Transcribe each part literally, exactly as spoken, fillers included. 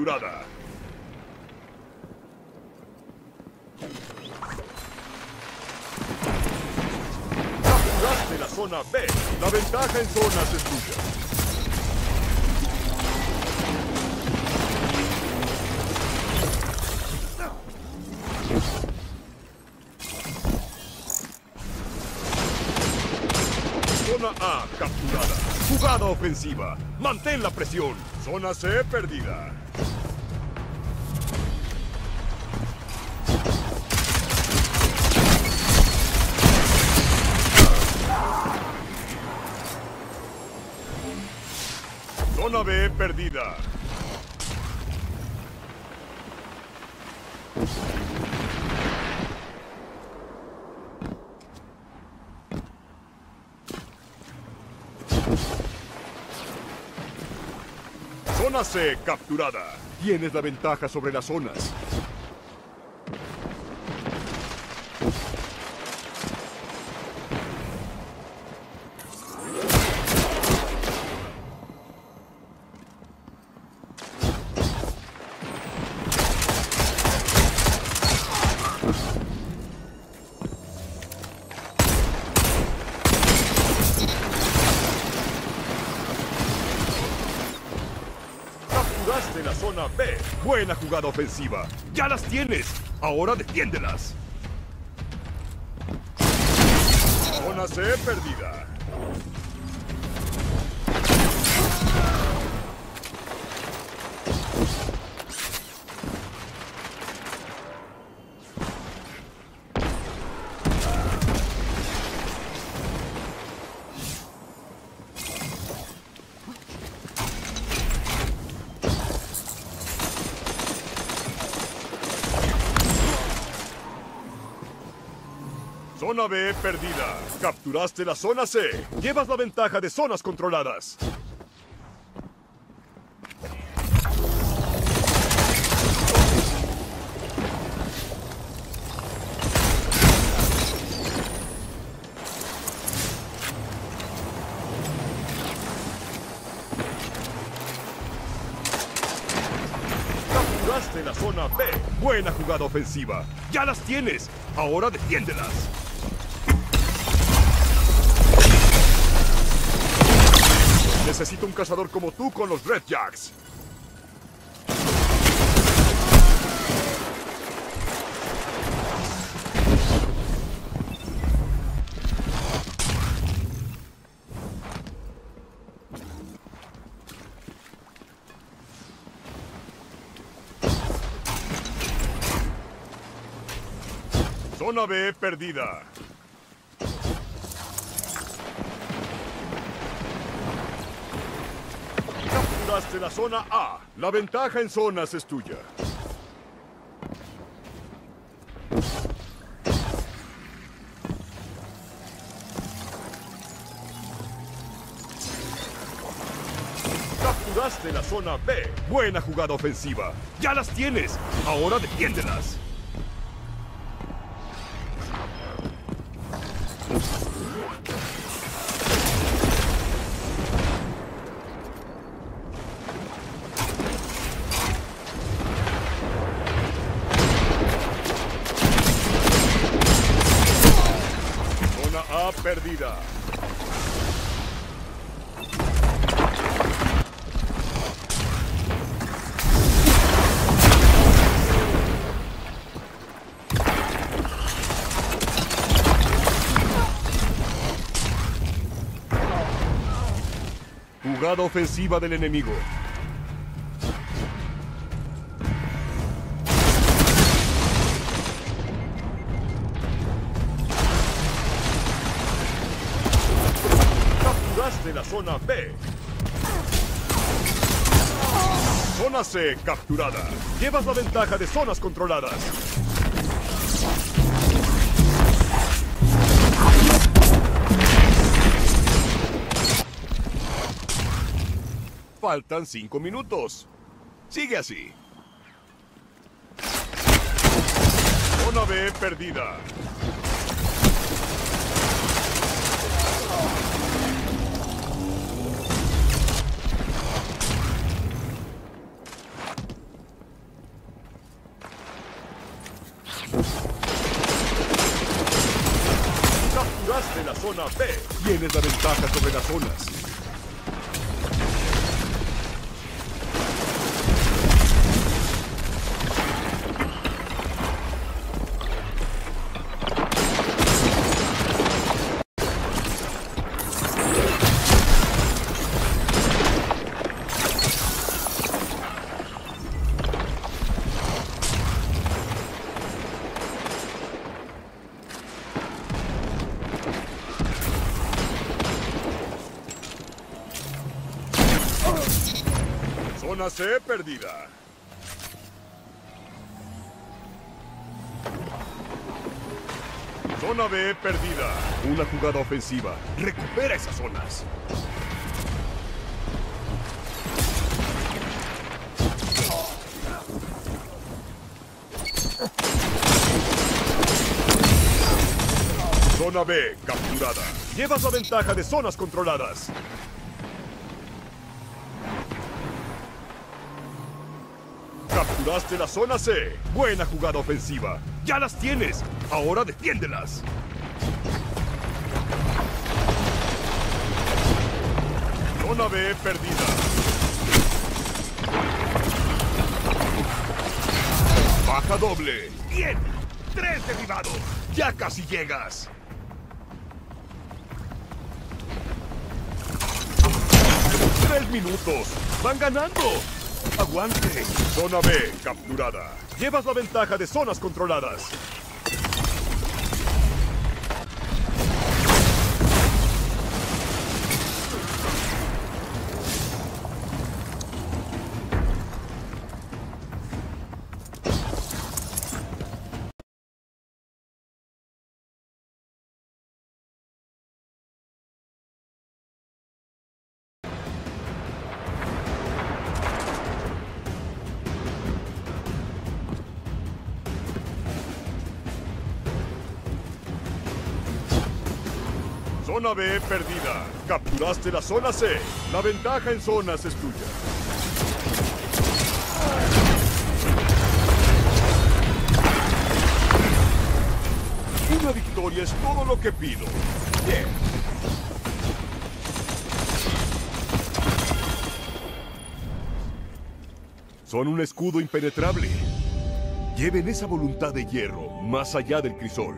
capturada. Capturaste la zona B. La ventaja en zonas es tuya. Zona A capturada. Jugada ofensiva. Mantén la presión. Zona C perdida. Zona B perdida. Zona C capturada. Tienes la ventaja sobre las zonas. Capturaste la zona B. Buena jugada ofensiva. ¡Ya las tienes! Ahora defiéndelas. Zona C perdida. Zona B perdida. Capturaste la zona C. Llevas la ventaja de zonas controladas. Capturaste la zona B. Buena jugada ofensiva. ¡Ya las tienes! Ahora defiéndelas. Necesito un cazador como tú con los Red Jacks. Zona B perdida. Capturaste la zona A. La ventaja en zonas es tuya. Capturaste la zona B. Buena jugada ofensiva. ¡Ya las tienes! Ahora defiéndelas. A perdida. Jugada ofensiva del enemigo. De la zona B. Zona C capturada. Llevas la ventaja de zonas controladas. Faltan cinco minutos. Sigue así. Zona B perdida. Capturaste la zona B. Tienes la ventaja sobre las zonas. Zona C perdida. Zona B perdida. Una jugada ofensiva. Recupera esas zonas. Zona B capturada. Llevas la ventaja de zonas controladas. Capturaste la zona C. Buena jugada ofensiva. ¡Ya las tienes! Ahora defiéndelas. Zona B perdida. Baja doble. ¡Bien! ¡Tres derribados! ¡Ya casi llegas! ¡Tres minutos! ¡Van ganando! ¡Aguante! Zona B capturada. Llevas la ventaja de zonas controladas. Zona B perdida. Capturaste la zona C. La ventaja en zonas es tuya. Una victoria es todo lo que pido. Bien. Son un escudo impenetrable. Lleven esa voluntad de hierro más allá del crisol.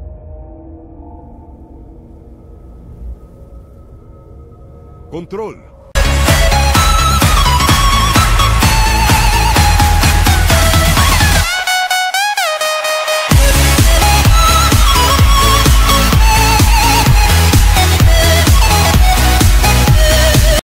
Control.